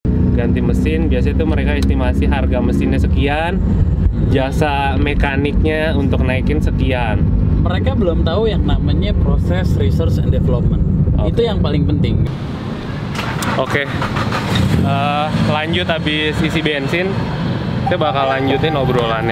ganti mesin, biasanya itu mereka estimasi harga mesinnya sekian, jasa mekaniknya untuk naikin sekian. Mereka belum tahu yang namanya proses research and development. Itu yang paling penting. Oke. Lanjut habis isi bensin, kita bakal lanjutin obrolannya.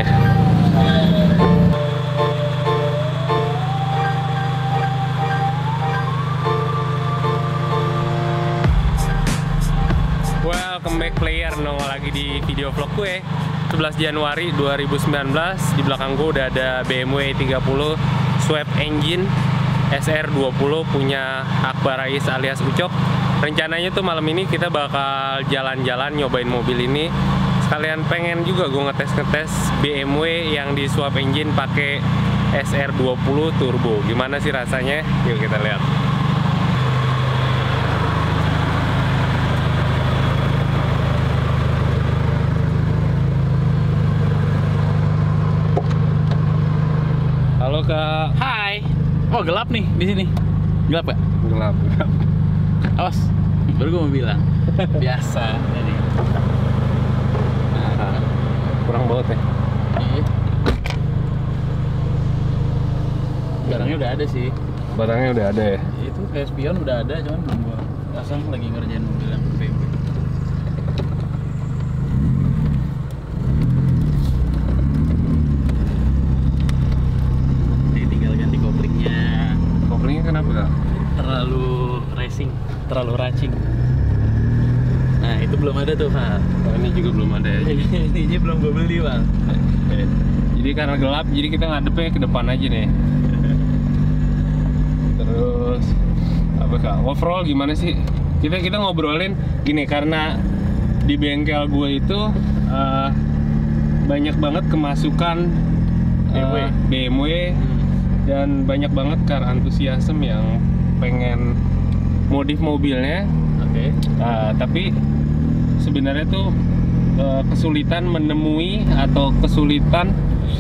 Welcome back player, nongol lagi di video vlog gue 11 Januari 2019. Di belakang gue udah ada BMW 30 Swap Engine SR20 punya Akbar Rais alias Ucok. Rencananya tuh malam ini kita bakal jalan-jalan nyobain mobil ini. Sekalian pengen juga gue ngetes BMW yang di Swap Engine pakai SR20 turbo. Gimana sih rasanya? Yuk kita lihat. Halo Kak. Hai. Oh gelap nih di sini. Gelap gak? Gelap. Awas. Baru gue mau bilang. Biasa. Jadi. Nah, kurang banget ya. Iya. Barangnya udah ada sih. Barangnya udah ada ya. Itu kayak spion udah ada, cuman belum gua pasang, lagi ngerjain mobil yang BMW. Kenapa Kak? Terlalu racing, terlalu racing. Nah itu belum ada tuh Pak. Oh, ini juga belum ada ya? Ini belum gue beli Pak. Jadi karena gelap, jadi kita ngadepnya ke depan aja nih. Terus apa Kak? Overall gimana sih? Kita ngobrolin gini, karena di bengkel gue itu banyak banget kemasukan BMW. Dan banyak banget car antusiasme yang pengen modif mobilnya. Oke. Tapi sebenarnya tuh kesulitan menemui atau kesulitan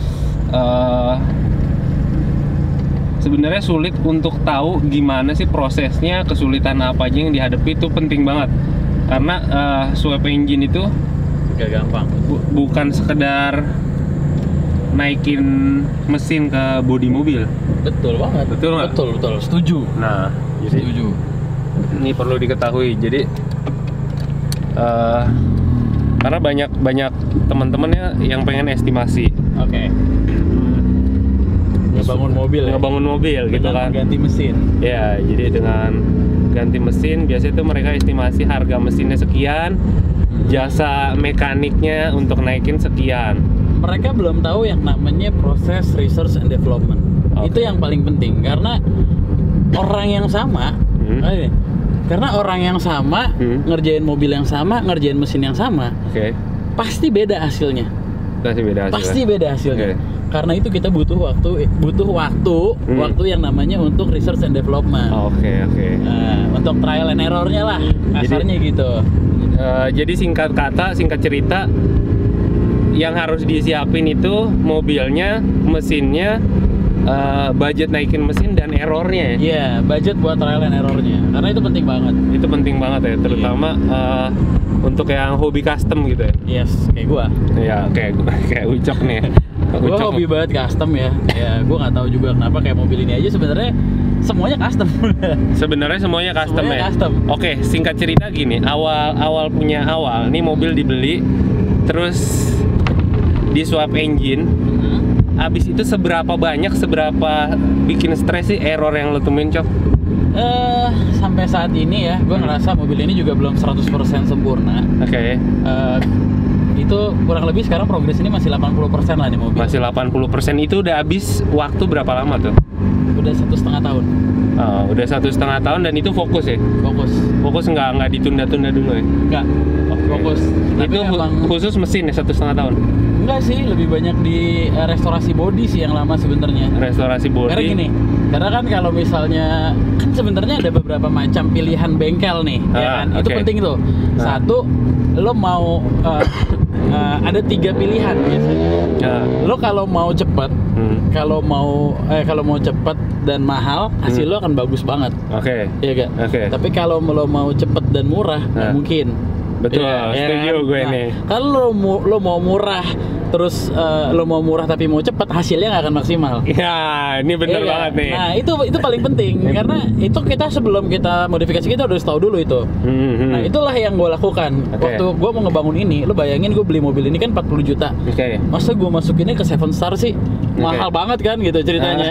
sebenarnya sulit untuk tahu gimana sih prosesnya, kesulitan apa aja yang dihadapi. Itu penting banget karena Swap Engine itu gak gampang. Bukan sekedar naikin mesin ke bodi mobil. Betul banget. Betul nggak? Betul. Setuju. Nah, jadi setuju. Ini perlu diketahui. Jadi karena banyak teman-temannya yang pengen estimasi. Oke. Ngebangun mobil. Ngebangun mobil gitu kan. Ganti mesin. Ya, jadi dengan ganti mesin biasanya itu mereka estimasi harga mesinnya sekian, jasa mekaniknya untuk naikin sekian. Mereka belum tahu yang namanya proses research and development. Itu yang paling penting karena orang yang sama, ngerjain mobil yang sama, ngerjain mesin yang sama, pasti beda hasilnya. Pasti beda hasilnya. Karena itu kita butuh waktu yang namanya untuk research and development. Untuk trial and errornya lah, kasarnya gitu. Jadi singkat cerita, yang harus disiapin itu mobilnya, mesinnya, budget naikin mesin dan errornya. Iya, budget buat trial and errornya. Karena itu penting banget. Itu penting banget ya, terutama untuk yang hobi custom gitu ya. Yes, kayak gua. Iya, kayak Ucok nih. Gua hobi banget custom ya. Ya, gua nggak tahu juga kenapa kayak mobil ini aja sebenarnya semuanya custom. Sebenarnya semuanya custom semuanya ya. Custom. Oke, singkat cerita gini, awal nih mobil dibeli, terus di Swap Engine. Abis itu seberapa bikin stres sih error yang lo temuin, Cok? Sampai saat ini ya, gue ngerasa mobil ini juga belum 100% sempurna. Itu kurang lebih sekarang progres ini masih 80% lah di mobil. Masih 80%. Itu udah habis waktu berapa lama tuh? Udah 1,5 tahun. Udah 1,5 tahun dan itu fokus ya? Fokus nggak ditunda-tunda dulu ya? Nggak, fokus. Itu khusus mesin ya 1,5 tahun? Enggak sih, lebih banyak di restorasi bodi sih yang lama sebenarnya. Restorasi bodi. Karena gini, karena kan kalau misalnya kan sebenarnya ada beberapa macam pilihan bengkel nih, ya kan? Itu penting tuh. Satu, lo mau ada 3 pilihan biasanya. Lo kalau mau cepet, kalau mau cepet dan mahal, hasil lo akan bagus banget. Iya gak? Tapi kalau lo mau cepet dan murah, nggak mungkin. Betul, setuju gue nih. Kalau lo mau murah, terus lo mau murah tapi mau cepat, hasilnya nggak akan maksimal. Ya, ini bener banget nih. Nah, itu paling penting karena itu kita sebelum kita modifikasi kita udah tahu dulu itu. Nah, itulah yang gue lakukan. Waktu gue mau ngebangun ini, lo bayangin gue beli mobil ini kan 40 juta. Masa gue masukinnya ke 7 Star sih? Mahal banget kan gitu ceritanya.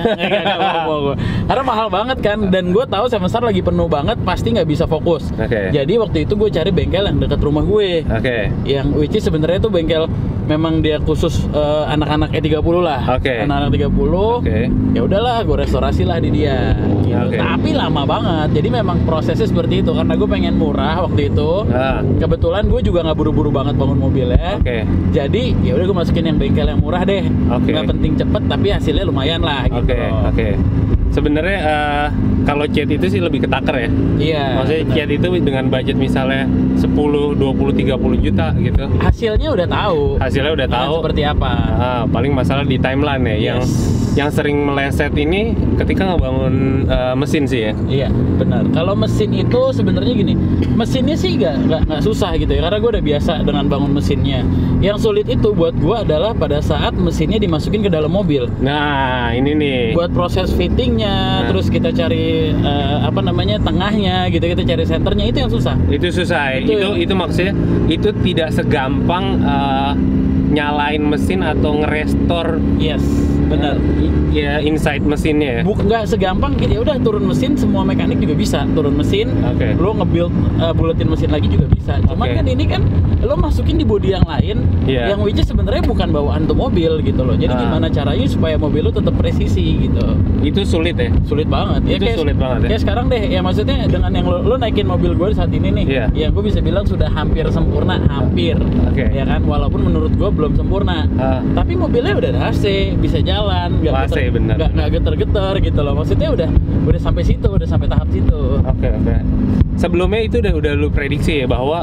Karena mahal banget kan, dan gue tahu 7 Star lagi penuh banget, pasti nggak bisa fokus. Jadi waktu itu gue cari bengkel yang dekat rumah gue. Yang which is sebenarnya itu bengkel memang dia khusus anak-anak E30 lah. Anak-anak 30. Ya udahlah, gue restorasi lah di dia. Gitu. Tapi lama banget. Jadi memang prosesnya seperti itu karena gue pengen murah waktu itu. Kebetulan gue juga nggak buru-buru banget bangun mobilnya. Jadi ya udah gue masukin yang bengkel yang murah deh. Nggak penting cepet tapi hasilnya lumayan lah gitu. Sebenarnya kalau Chat itu sih lebih ketaker ya. Iya. Maksudnya Chat itu dengan budget misalnya 10, 20, 30 juta gitu. Hasilnya udah tahu. Seperti apa. Paling masalah di timeline ya. Yang sering meleset ini ketika ngebangun mesin sih ya. Iya, benar. Kalau mesin itu sebenarnya gini, mesinnya sih nggak susah gitu ya, karena gue udah biasa dengan bangun mesinnya. Yang sulit itu buat gue adalah pada saat mesinnya dimasukin ke dalam mobil. Nah, ini nih. Buat proses fittingnya, terus kita cari tengahnya gitu, kita cari senternya, itu yang susah. Itu susah. Itu maksudnya itu tidak segampang nyalain mesin atau ngerestore. Yes, benar. Ya, inside mesinnya ya. Nggak segampang gitu. Ya udah turun mesin, semua mekanik juga bisa turun mesin. Lo nge-build buletin mesin lagi juga bisa. Cuman kan ini kan lo masukin di body yang lain, yang which is sebenarnya bukan bawaan untuk mobil gitu loh. Jadi gimana caranya supaya mobil lo tetap presisi gitu. Itu sulit ya? Sulit banget. Sulit banget ya. Kayak sekarang deh, ya maksudnya dengan yang lo naikin mobil gue saat ini nih, ya gue bisa bilang sudah hampir sempurna, hampir. Ya kan, walaupun menurut gue belum sempurna. Tapi mobilnya udah ada AC, bisa jalan, nggak geter-geter gitu loh. Maksudnya udah sampai situ, udah sampai tahap situ. Sebelumnya itu udah lu prediksi ya bahwa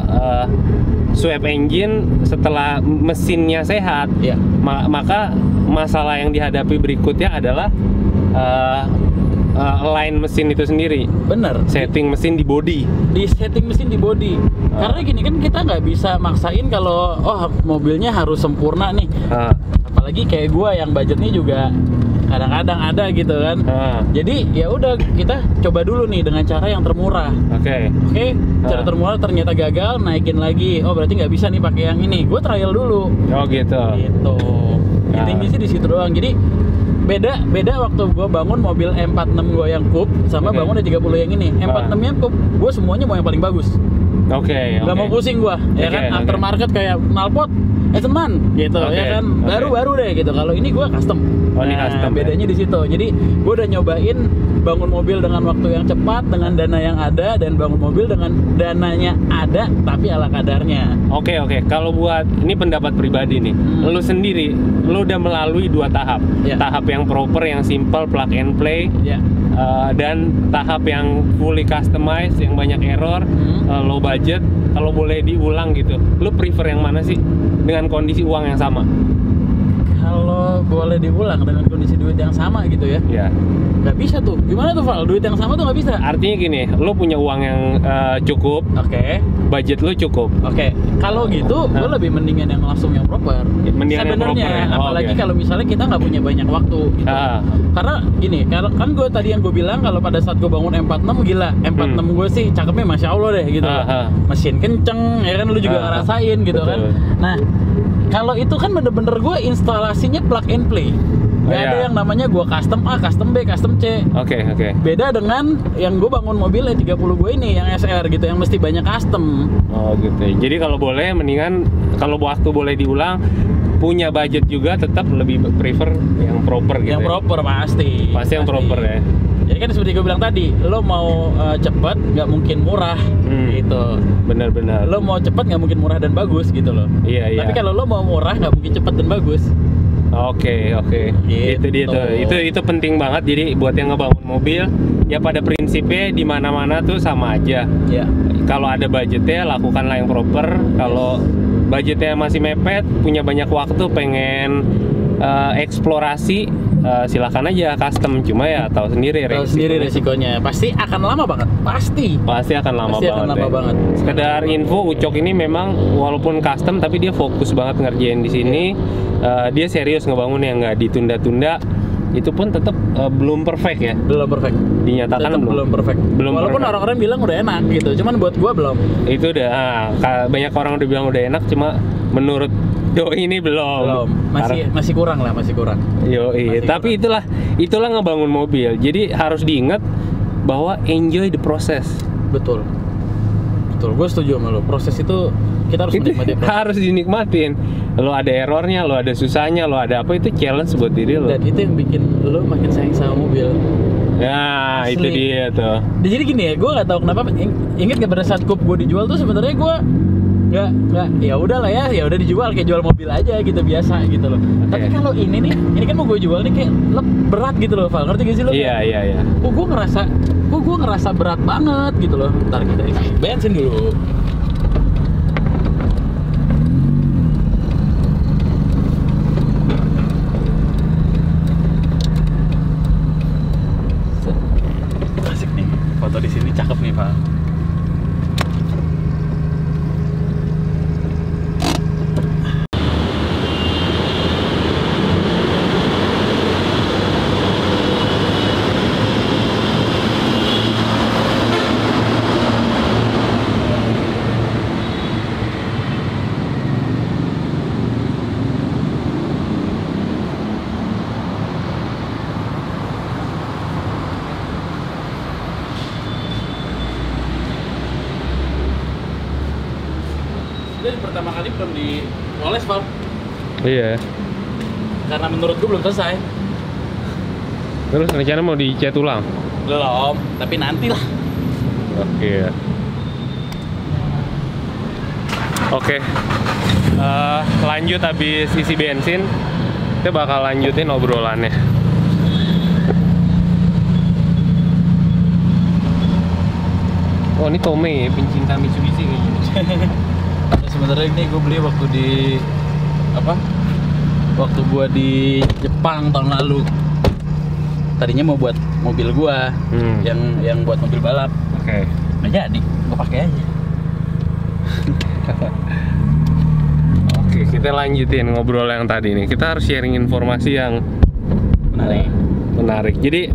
Swap engine setelah mesinnya sehat, maka masalah yang dihadapi berikutnya adalah line mesin itu sendiri. Bener. Setting mesin di body. Di setting mesin di body. Karena gini kan kita nggak bisa maksain kalau mobilnya harus sempurna nih. Apalagi kayak gua yang budgetnya juga kadang-kadang ada gitu kan. Jadi ya udah kita coba dulu nih dengan cara yang termurah. Oke. Cara termurah ternyata gagal, naikin lagi. Oh berarti nggak bisa nih pakai yang ini. Gue trial dulu. Oh gitu. Gitu. Intinya sih di situ doang. Jadi beda waktu gue bangun mobil M46 gue yang coupe sama bangun E30 yang ini. M46 nya coupe, gue semuanya mau yang paling bagus. Gak mau pusing gue, ya kan. Aftermarket kayak knalpot, teman, gitu, ya kan. Baru-baru deh gitu. Kalau ini gue custom. Ini custom. Bedanya di situ. Jadi gue udah nyobain bangun mobil dengan waktu yang cepat, dengan dana yang ada, dan bangun mobil dengan dananya ada tapi ala kadarnya. Oke. Kalau buat ini pendapat pribadi nih, lu sendiri, lu udah melalui 2 tahap. Tahap yang proper, yang simple, plug and play, dan tahap yang fully customized, yang banyak error, low budget. Kalau boleh diulang gitu, lu prefer yang mana sih dengan kondisi uang yang sama? Kalau boleh diulang dengan kondisi duit yang sama gitu ya? Nggak bisa tuh. Gimana tuh Val? Duit yang sama tuh nggak bisa? Artinya gini, lo punya uang yang cukup, budget lo cukup. Kalau gitu, gue lebih mendingan yang langsung yang proper. Sebenarnya, apalagi kalau misalnya kita nggak punya banyak waktu gitu. Karena gini, kan gue tadi yang gue bilang kalau pada saat gue bangun M46 gila, M46 gue sih cakepnya masya Allah deh gitu. Mesin kenceng, ya kan lu juga ngerasain gitu kan. Nah, kalau itu kan bener-bener gue instalasinya plug and play. Gak ada yang namanya gue custom A, custom B, custom C. Beda dengan yang gue bangun mobil E30 gue ini, yang SR gitu, yang mesti banyak custom. Jadi kalau boleh, mendingan kalau waktu boleh diulang, punya budget juga tetap lebih prefer yang proper gitu. Yang proper pasti yang proper ya. Jadi kan seperti gue bilang tadi, lo mau cepet nggak mungkin murah gitu. Benar-benar. Lo mau cepet nggak mungkin murah dan bagus gitu loh. Tapi kalau lo mau murah nggak mungkin cepet dan bagus. Gitu. Itu penting banget. Jadi buat yang ngebangun mobil, ya pada prinsipnya di mana-mana tuh sama aja. Kalau ada budgetnya, lakukanlah yang proper. Kalau budgetnya masih mepet, punya banyak waktu, pengen eksplorasi, silakan aja custom, cuma ya tahu sendiri resikonya. Pasti akan lama banget, pasti akan lama banget. Sekedar info, Ucok ini memang walaupun custom tapi dia fokus banget ngerjain di sini. Dia serius ngebangun yang nggak ditunda-tunda. Itu pun tetap belum perfect ya. Belum perfect. Dinyatakan belum perfect. Walaupun orang-orang bilang udah enak gitu, cuman buat gua belum. Itu udah banyak orang udah bilang udah enak, cuma menurut Doi ini belum. Masih kurang. Tapi itulah ngebangun mobil. Jadi harus diingat bahwa enjoy the process. Betul. Gue setuju sama lo. Proses itu kita harus menikmati. Harus dinikmatin. Lo ada errornya, lo ada susahnya, lo ada apa, itu challenge buat diri lo. Dan itu yang bikin lo makin sayang sama mobil. Nah, asli. Itu dia tuh. Jadi gini ya, gue nggak tahu kenapa. Ingat gak pada saat Coupe gue dijual tuh sebenarnya gue nggak ya udahlah ya udah dijual kayak jual mobil aja gitu, biasa gitu loh. Tapi kalau ini kan mau gue jual nih kayak berat gitu loh, Val. Ngerti gak sih lo? Iya. Gue ngerasa berat banget gitu loh. Ntar kita isi bensin dulu. Asik nih, foto di sini cakep nih, Val. Pertama kali belum dioles, Val. Iya. Karena menurut gue belum selesai. Terus rencana mau dicat ulang? Belum, tapi nantilah. Oke. Lanjut habis isi bensin, kita bakal lanjutin obrolannya. Oh, ini Tomei, pencinta Mitsubishi kayaknya. Sebenarnya ini gue beli waktu gue di Jepang tahun lalu. Tadinya mau buat mobil gue yang buat mobil balap. Oke. Nggak jadi, gue pakai aja. Oke, kita lanjutin ngobrol yang tadi nih. Kita harus sharing informasi yang menarik. Jadi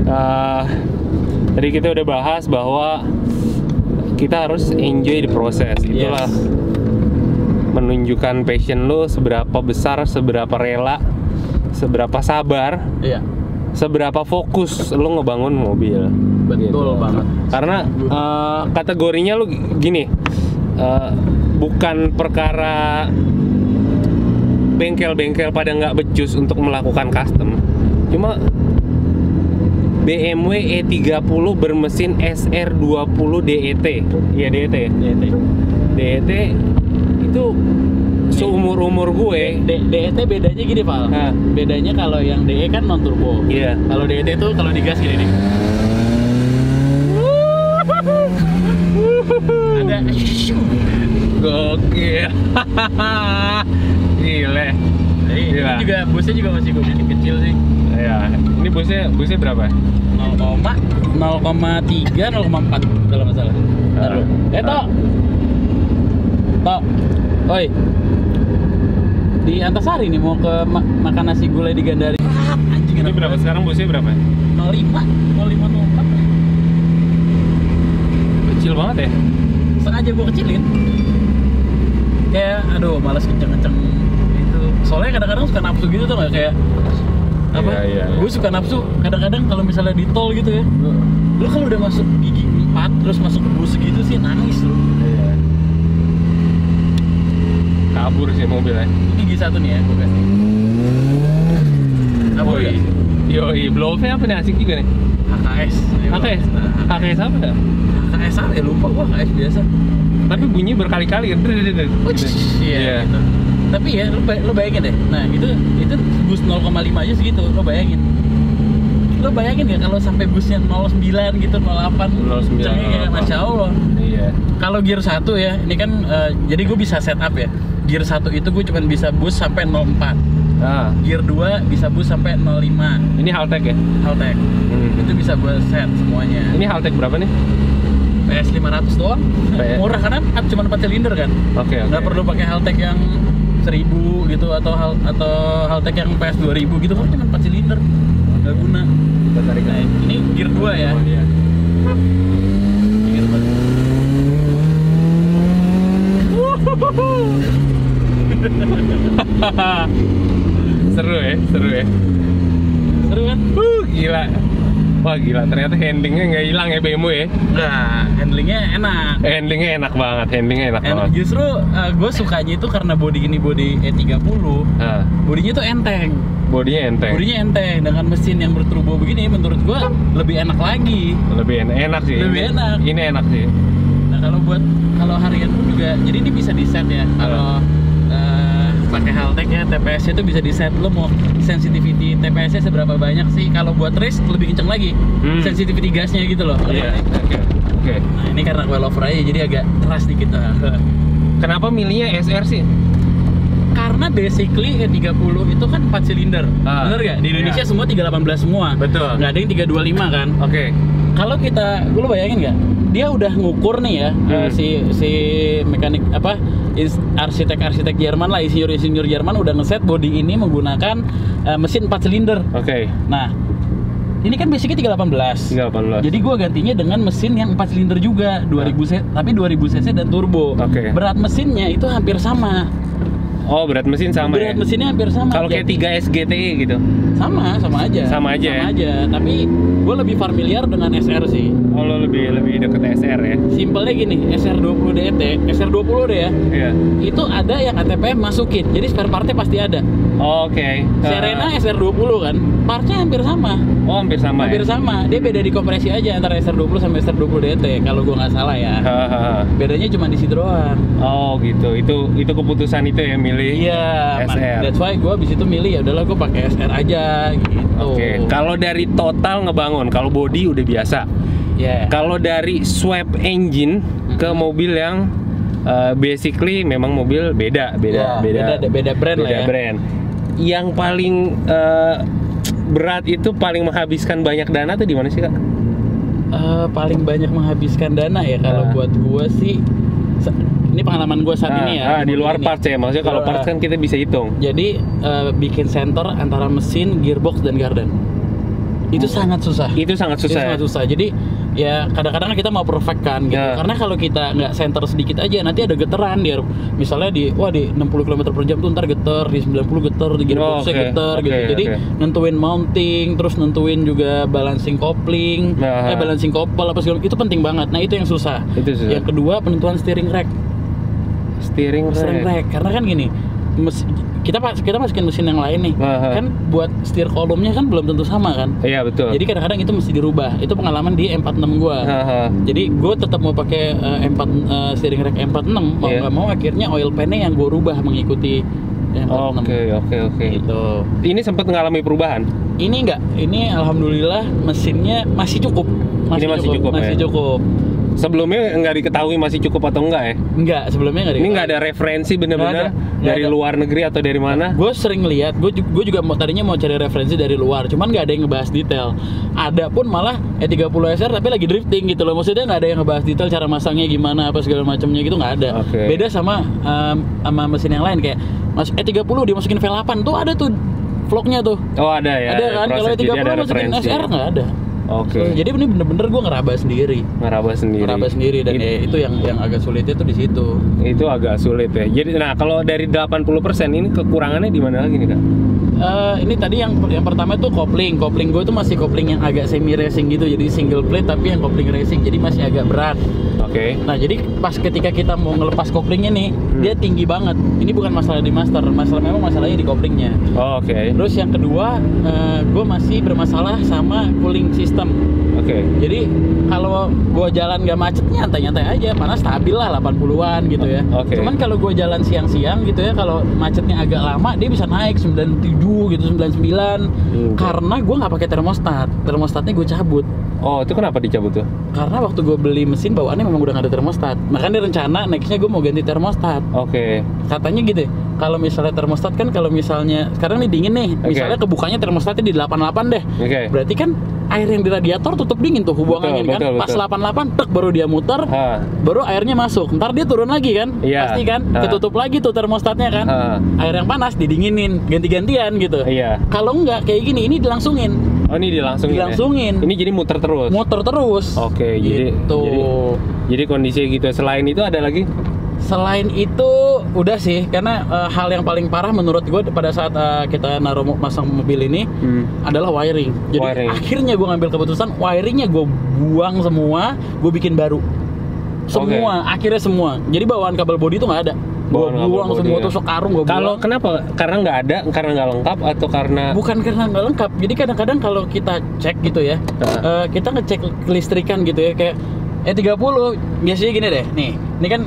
tadi kita udah bahas bahwa kita harus enjoy the process. Itulah menunjukkan passion lo seberapa besar, seberapa rela, seberapa sabar, seberapa fokus lo ngebangun mobil. Betul banget. Karena kategorinya lo gini, bukan perkara bengkel-bengkel pada nggak becus untuk melakukan custom, cuma BMW E30 bermesin SR20 DET. Iya, DET ya? DET itu seumur-umur gue. DET bedanya gini, Val. Bedanya kalau yang DE kan non turbo. Iya. Kalau DET itu kalau digas gini nih. Ada gokil. Gile. Ini juga busnya juga masih gue bikin kecil sih. Iya. Ini busnya berapa? 0,3, 0,4 kalau nggak salah. Tok. Oi. Di Antasari nih mau ke makan nasi gulai di Gandari. Anjing, ini berapa sekarang busnya berapa? 05, 04. Kecil banget ya? Sengaja gua kecilin. Kayak aduh, malas kenceng-kenceng itu. Soalnya kadang-kadang suka nafsu gitu tuh nggak kayak apa? Iya. Gue suka nafsu kadang-kadang kalau misalnya di tol gitu ya. Lu kalau udah masuk gigi 4 terus masuk ke bus gitu sih nangis lu. Iya. Kabur sih mobilnya. Ini gigi 1 nih ya gue kasih. Kabur ya? Yoi, blow-nya apa nih, asik juga nih? HKS. HKS apa dah? HKS apa ya, lupa gua, HKS biasa. Tapi bunyi berkali-kali kan. Iya. Gitu. Tapi ya lu bayangin deh. Nah, itu bus 0,5 aja segitu, lu bayangin. Lo bayangin ya kalau sampai busnya 09 gitu, 08. 09. Ya, Masya Allah. Iya. Kalau gear 1 ya, ini kan jadi gue bisa setup ya. Gear 1 itu gue cuma bisa bus sampai 04. Gear 2 bisa boost sampai 05. Ini Haltech ya? Haltech. Itu bisa gue set semuanya. Ini Haltech berapa nih? PS 500 doang. Murah karena cuma 4 silinder kan. Oke. Nggak perlu pakai Haltech yang 1000 gitu atau Haltech yang PS 2000 gitu, kan cuma 4 silinder. Nggak guna. Kita tarik Nah, ini gear 2 ya. Oh, iya. Gear 2. Seru ya? Seru kan? Gila. Wah gila, ternyata handlingnya nggak hilang ya BMW ya? Nah, handlingnya enak. Handlingnya enak banget. Justru gue sukanya itu karena body E30. Bodinya tuh enteng. Bodinya enteng dengan mesin yang berturbo begini, menurut gue lebih enak lagi. Lebih enak sih. Ini enak sih. Nah kalau harian pun juga, jadi ini bisa di set ya. Kalau pakai Haltech ya, TPS itu bisa di set. Lo mau sensitivity TPS-nya seberapa banyak sih? Kalau buat race lebih kenceng lagi sensitivity gasnya gitu loh. Iya. Oke. Nah ini karena coilover aja, jadi agak keras dikit. Kenapa milihnya SR sih? Karena basically E30 itu kan 4 silinder. Bener gak? Di Indonesia semua 318 semua. Betul. Nggak ada yang 325 kan? Oke. Kalau lu bayangin nggak? Dia udah ngukur nih ya, si mekanik arsitek Jerman lah, insinyur Jerman udah ngeset body ini menggunakan mesin 4 silinder. Oke. Nah, ini kan basicnya 318. 318. Jadi gua gantinya dengan mesin yang 4 silinder juga, 2000 cc, tapi 2000 cc dan turbo. Oke. Berat mesinnya itu hampir sama. Oh, berat mesin sama ya? Berat mesinnya hampir sama. Kalau kayak 3S GTI gitu? Sama aja. Sama aja. Tapi gue lebih familiar dengan SR sih. Oh, lo lebih deket SR ya? Simpelnya gini, SR20 DET, SR20 deh ya. Iya. Itu ada yang ATPM masukin, jadi spare partnya pasti ada. Oke. Serena SR20 kan, partnya hampir sama. Oh, hampir sama. Hampir sama. Dia beda di kompresi aja antara SR20 sama SR20 DET kalau gue nggak salah ya. Bedanya cuma di situ doang. Oh gitu. Itu keputusan itu ya milih. Iya. SR. That's why gue abis itu milih ya udahlah gue pakai SR aja gitu. Oke. Kalau dari total ngebangun, kalau body udah biasa. Yeah. Kalau dari swap engine ke mobil yang basically memang mobil beda brand lah ya. Yang paling berat itu paling menghabiskan banyak dana tuh di mana sih, Kak? Paling banyak menghabiskan dana ya kalau buat gue sih, ini pengalaman gue saat ini ya. Di luar parts ya, maksudnya kalau parts kan kita bisa hitung. Jadi bikin center antara mesin, gearbox dan garden itu sangat susah. Jadi ya kadang-kadang kita mau perfect kan gitu. Karena kalau kita nggak center sedikit aja nanti ada geteran dia. Misalnya di 60 km/jam tuh ntar geter, di 90 geter, di gearboxnya geter gitu. Jadi nentuin mounting, terus nentuin juga balancing coupling, balancing couple apa segala itu penting banget. Nah itu yang susah. Yang kedua penentuan steering rack. Karena kan gini, kita masukin mesin yang lain nih, kan buat steer kolomnya kan belum tentu sama kan. Iya betul. Jadi kadang-kadang itu mesti dirubah. Itu pengalaman di M46 gua. Jadi gua tetap mau pakai steering rack M46, mau nggak mau akhirnya oil pan-nya yang gua rubah mengikuti M46. Oke. Gitu. Ini sempat mengalami perubahan? Ini enggak. Ini alhamdulillah mesinnya masih cukup. Masih cukup. Sebelumnya nggak diketahui masih cukup atau enggak ya? Enggak, sebelumnya nggak diketahui. Ini nggak ada referensi bener-bener dari luar negeri atau dari mana? Gue sering lihat, gue juga tadinya mau cari referensi dari luar, cuman nggak ada yang ngebahas detail. Ada pun malah E30 SR tapi lagi drifting gitu loh, maksudnya nggak ada yang ngebahas detail cara masangnya gimana apa segala macamnya gitu, nggak ada. Beda sama mesin yang lain kayak E30 dimasukin V8 tuh ada tuh vlognya tuh. Oh ada ya. Ada kan, kalau E30 masukin SR nggak ada. Jadi ini bener-bener gue ngeraba sendiri dan itu yang agak sulitnya tuh di situ. Itu agak sulit ya. Jadi nah kalau dari 80% ini kekurangannya di mana lagi nih, Kak? Ini tadi yang pertama itu kopling gue tuh masih kopling yang agak semi racing gitu, jadi single plate tapi yang kopling racing, jadi masih agak berat. Nah jadi pas ketika kita mau ngelepas koplingnya nih, dia tinggi banget. Ini bukan masalah di master, masalahnya di koplingnya. Terus yang kedua, gue masih bermasalah sama cooling system. Jadi kalau gue jalan gak macet nyantai-nyantai aja, panas stabil lah 80-an gitu ya. Cuman kalau gue jalan siang-siang gitu ya, kalau macetnya agak lama dia bisa naik 97 gitu, 99. Karena gue nggak pakai termostatnya gue cabut. Oh, itu kenapa dicabut tuh? Karena waktu gue beli mesin bawaannya memang udah nggak ada termostat. Makanya rencana nextnya gue mau ganti termostat. Oke. Katanya gitu, kalau misalnya termostat kan, kalau misalnya sekarang nih dingin nih, misalnya kebukanya termostatnya di 88 deh. Berarti kan air yang di radiator tutup dingin tuh, hubungan angin kan. Pas 88 tek baru dia muter, baru airnya masuk. Ntar dia turun lagi kan, pasti kan, ketutup lagi tuh termostatnya kan. Air yang panas didinginin, ganti-gantian gitu. Kalau enggak kayak gini, ini dilangsungin. Oh, ini dilangsungin. Ya? Ini jadi muter terus. Oke, gitu. jadi kondisi gitu. Selain itu ada lagi? Selain itu udah sih, karena hal yang paling parah menurut gue pada saat kita masang mobil ini adalah wiring. Jadi akhirnya gue ngambil keputusan wiringnya gue buang semua, gue bikin baru. Semua, akhirnya semua. Jadi bawaan kabel bodi itu nggak ada. Gue buang semua tuh sekarung gue buang. Kalau kenapa? Karena nggak ada, karena nggak lengkap, atau karena? Bukan karena nggak lengkap. Jadi kadang-kadang kalau kita cek gitu ya, kita ngecek kelistrikan gitu ya, kayak 30 biasanya gini deh. Nih, ini kan.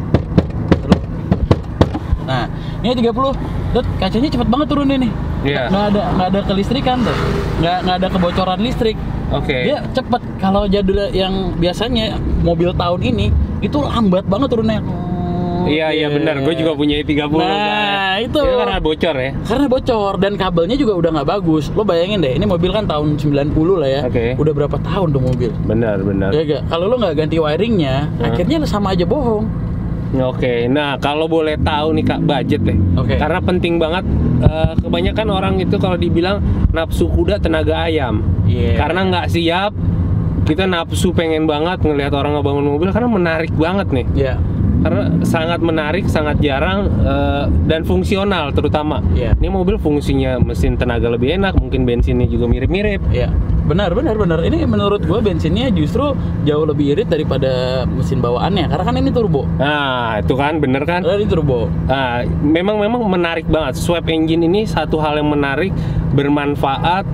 Nah, ini 30, kacanya cepet banget turunnya nih. Nggak ada kelistrikan tuh, nggak ada kebocoran listrik. Dia cepet. Kalau jadul yang biasanya mobil tahun ini itu lambat banget turunnya. Iya benar, gue juga punya 30. Nah itu karena bocor ya. Karena bocor, dan kabelnya juga udah nggak bagus. Lo bayangin deh, ini mobil kan tahun 90 lah ya. Udah berapa tahun tuh mobil. Benar. Ya gak? Kalau lo nggak ganti wiringnya, akhirnya lo sama aja bohong. Nah kalau boleh tahu nih Kak, budget deh. Karena penting banget. Kebanyakan orang itu kalau dibilang nafsu kuda tenaga ayam. Karena nggak siap, kita nafsu pengen banget ngelihat orang ngebangun mobil karena menarik banget nih. Karena sangat menarik, sangat jarang, dan fungsional terutama. Ini mobil fungsinya mesin tenaga lebih enak, mungkin bensinnya juga mirip-mirip. Benar. Ini menurut gue bensinnya justru jauh lebih irit daripada mesin bawaannya, karena kan ini turbo. Nah, itu kan bener kan? Ini turbo. Memang menarik banget. Swap engine ini satu hal yang menarik, bermanfaat.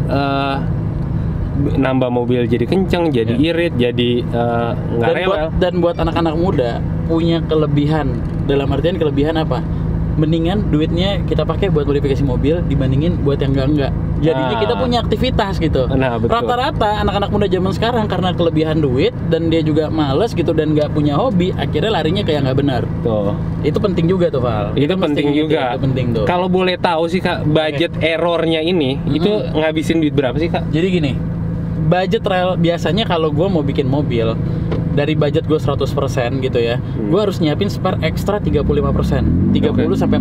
Nambah mobil jadi kenceng, jadi irit, jadi nggak rewel. Dan buat anak-anak muda punya kelebihan. Dalam artian kelebihan apa? Mendingan duitnya kita pakai buat modifikasi mobil dibandingin buat yang enggak. Jadinya kita punya aktivitas gitu. Rata-rata anak-anak muda zaman sekarang karena kelebihan duit dan dia juga males gitu dan nggak punya hobi, akhirnya larinya kayak nggak benar. Itu penting juga tuh, Val. Itu penting juga. Itu penting tuh. Kalau boleh tahu sih Kak, budget errornya ini itu ngabisin duit berapa sih Kak? Jadi gini, budget real biasanya kalau gue mau bikin mobil dari budget gue 100% gitu ya, gue harus nyiapin spare ekstra 35%, 30-40%.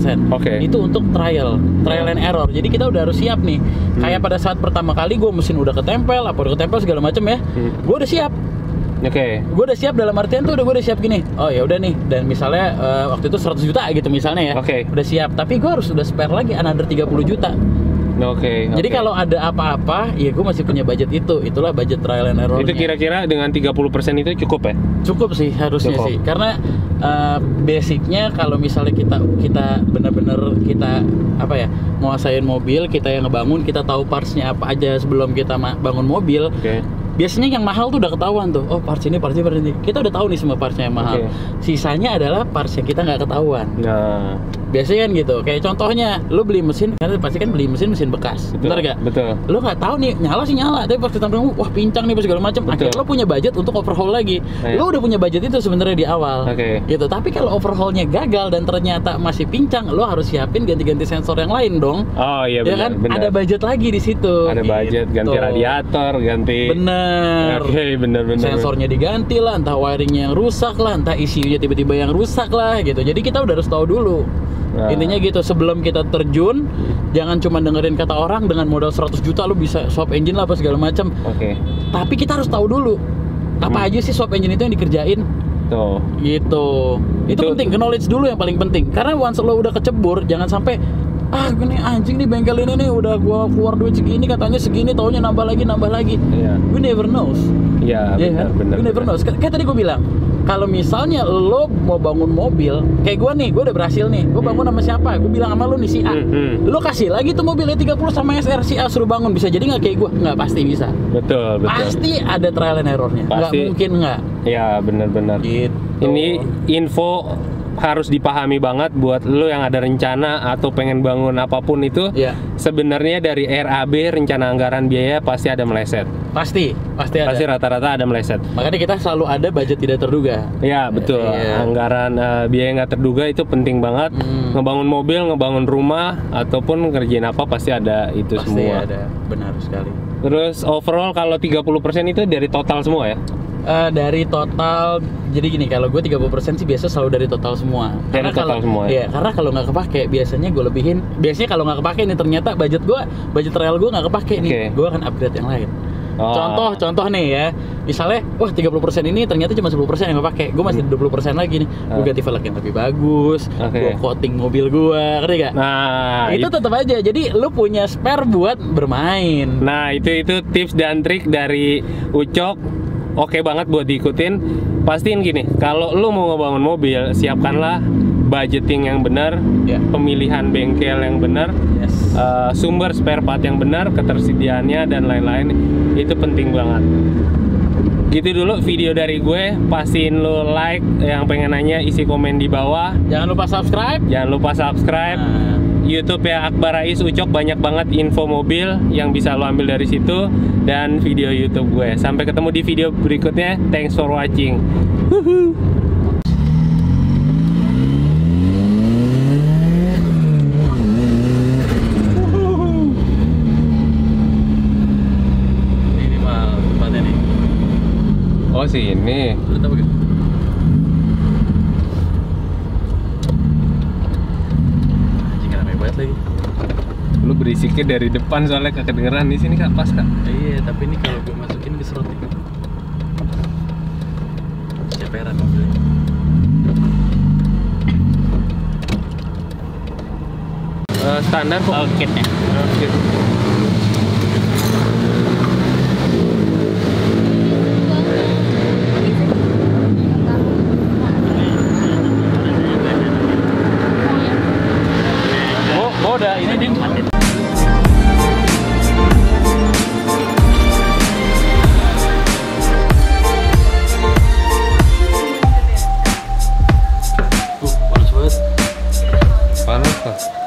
Itu untuk trial and error. Jadi kita udah harus siap nih. Kayak pada saat pertama kali gue mesin udah ketempel segala macam ya, gue udah siap. Gue udah siap dalam artian tuh gue udah siap gini. Oh ya udah nih, dan misalnya waktu itu 100 juta gitu misalnya ya, udah siap. Tapi gue harus udah spare lagi another 30 juta. Jadi kalau ada apa-apa, ya gue masih punya budget itu. Itulah budget trial and error. Itu kira-kira dengan 30% itu cukup ya? Cukup sih harusnya sih. Karena basicnya kalau misalnya kita benar-benar kita nguasain mobil, kita yang ngebangun, kita tahu partsnya apa aja sebelum kita bangun mobil. Biasanya yang mahal tuh udah ketahuan tuh. Oh parts ini. Kita udah tahu nih semua partsnya yang mahal. Sisanya adalah parts yang kita nggak ketahuan. Biasanya kan gitu. Kayak contohnya, lo beli mesin, karena pasti kan beli mesin bekas. Benar gak? Betul. Lo nggak tahu nih nyala sih nyala, tapi pas kita bilang wah pincang nih segala macam. Akhirnya lo punya budget untuk overhaul lagi. Lo udah punya budget itu sebenarnya di awal. Gitu. Tapi kalau overhaulnya gagal dan ternyata masih pincang, lo harus siapin ganti-ganti sensor yang lain dong. Oh iya benar. Ya kan? Ada budget lagi di situ. Ada budget ganti radiator, ganti. Bener. Bener. Sensornya diganti lah, entah wiringnya yang rusak lah, entah ECU-nya tiba-tiba yang rusak lah gitu. Jadi kita udah harus tahu dulu. Intinya gitu, sebelum kita terjun, jangan cuma dengerin kata orang dengan modal 100 juta lu bisa swap engine lah apa segala macam. Tapi kita harus tahu dulu apa aja sih swap engine itu yang dikerjain. Gitu. Itu penting, knowledge dulu yang paling penting. Karena once lo udah kecebur, jangan sampai gini anjing nih bengkel ini nih udah gua keluar duit segini, katanya segini, taunya nambah lagi. We never knows. Benar. We never knows. Kayak tadi gua bilang, kalau misalnya lo mau bangun mobil, kayak gue nih, gue udah berhasil nih, gue bangun sama siapa? Gue bilang sama lo nih si A, lo kasih lagi tuh mobilnya 30 sama SR, si A suruh bangun, bisa jadi nggak kayak gue? Nggak, pasti bisa. Betul. Pasti ada trial and errornya, nggak mungkin nggak. Ya benar. Gitu. Ini info harus dipahami banget buat lo yang ada rencana atau pengen bangun apapun itu. Sebenarnya dari RAB, rencana anggaran biaya, pasti ada meleset. Pasti ada. Pasti rata-rata ada meleset. Makanya kita selalu ada budget tidak terduga. Ya betul. Anggaran biaya nggak terduga itu penting banget. Ngebangun mobil, ngebangun rumah, ataupun ngerjain apa pasti ada itu pasti semua. Pasti ada, benar sekali. Terus overall kalau 30% itu dari total semua ya? Dari total, jadi gini, kalau gue 30% sih biasa selalu dari total semua. Dari total semua ya? Iya, karena kalau nggak kepake, biasanya gue lebihin. Biasanya kalau nggak kepake nih, ternyata budget real gue nggak kepake nih, gue akan upgrade yang lain. Contoh nih ya, misalnya, wah 30% ini ternyata cuma 10% yang kepake, gue masih 20% lagi nih, gue ganti velg yang lebih bagus, gue coating mobil gue, ngerti gak? Nah, itu tetap aja, jadi lu punya spare buat bermain. Nah, itu tips dan trik dari Ucok. Oke banget buat diikutin. Pastiin gini, kalau lu mau ngebangun mobil, siapkanlah budgeting yang benar, pemilihan bengkel yang benar, sumber spare part yang benar, ketersediaannya dan lain-lain. Itu penting banget. Gitu dulu video dari gue. Pastiin lu like, yang pengen nanya isi komen di bawah. Jangan lupa subscribe. YouTube ya, Akbar Rais Ucok, banyak banget info mobil yang bisa lo ambil dari situ, dan video YouTube gue. Sampai ketemu di video berikutnya. Thanks for watching. Ini mah tempatnya nih. Oh sini. Udah tahu gak? Lagi. Lu berisiknya dari depan soalnya kagak kedengeran. Di sini Kak, pas Kak. Iya, tapi ini kalau gue masukin diserot nih. Ceperan mobilnya. Standar kok. Kitnya. Udah ini dia matiin. Panas banget. Panas kok.